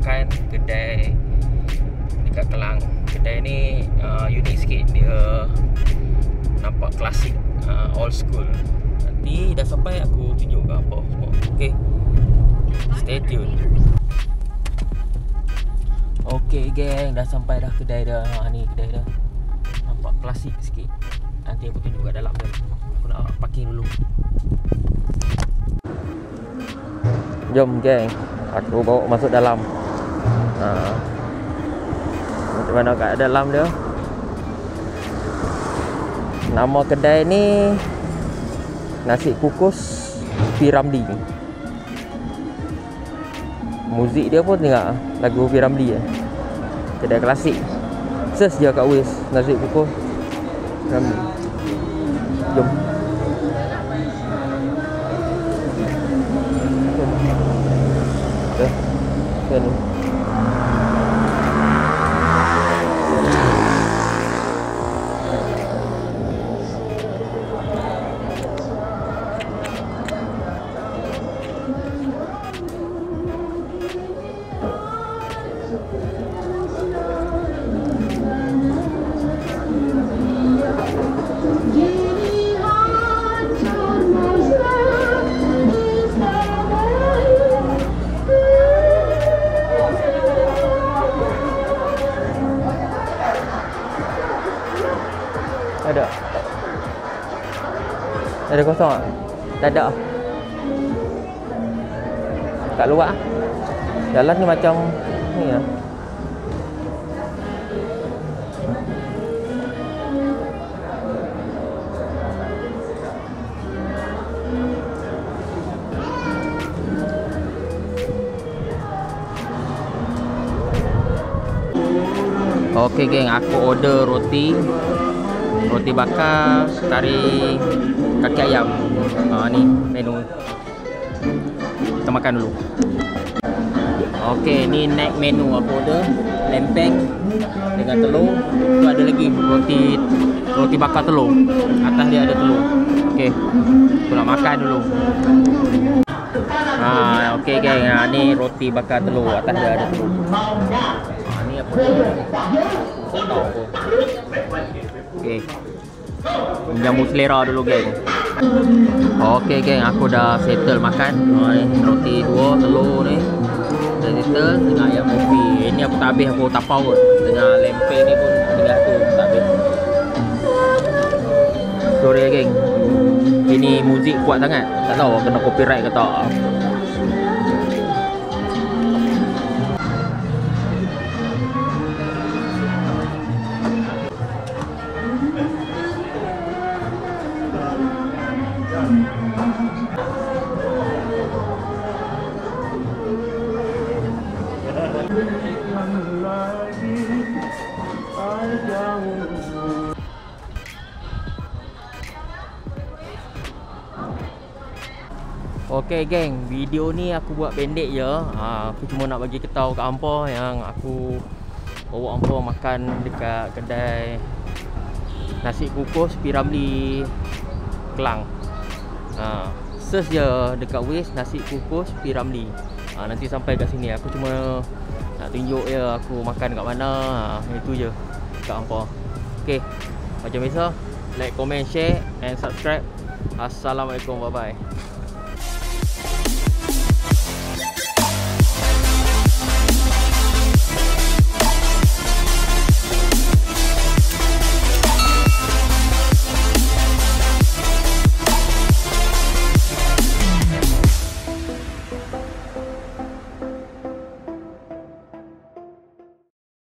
makan kedai dekat Kelang. Kedai ni unik sikit. Dia nampak klasik, old school. Nanti dah sampai aku tunjuk apa semua. Okay, stay tune. Okay geng, dah sampai dah kedai dah. Ni kedai dah. Nampak klasik sikit. Nanti aku tunjuk kat dalam dia. Aku nak parking dulu. Jom geng, aku bawa masuk dalam. Macam mana kat dalam dia. Nama kedai ni Nasi Kukus P. Ramlee. Muzik dia pun tengok lagu P. Ramlee. Kedai klasik. Search je kat Waze Nasi Kukus Ramlee. Jom. Sini. Ada? Ada kosong tak? Tak ada. Kat luar. Jalan ni macam ni lah. Okey geng, aku order roti bakar kari kaki ayam. Ni menu. Kita makan dulu. Okey, ni next menu aku order lempeng dengan telur. Tu ada lagi roti bakar telur. Atas dia ada telur. Okey. Aku nak makan dulu. Okey geng, ni roti bakar telur, atas dia ada telur. Ni apa dia? Tahu apa. Okey. Jamu selera dulu geng. Okey geng, aku dah settle makan. Ni roti 2, telur ni. Dah settle dengan ayam kopi. Ini aku tak habis, aku tapau kot. Dengan lempeng ni pun tinggal aku tak habis. Sorry geng. Ini muzik kuat sangat. Tak tahu kena copyright ke tak. Okey geng, video ni aku buat pendek je. Aku cuma nak bagi tahu kat hampa yang aku bawa hampa makan dekat kedai Nasi Kukus P. Ramlee Kelang. Search je dekat Waze Nasi Kukus P. Ramlee. Nanti sampai kat sini. Aku cuma nak tunjuk je aku makan kat mana. Itu je kat hampa. Okey, macam biasa, like, comment, share and subscribe. Assalamualaikum, bye bye.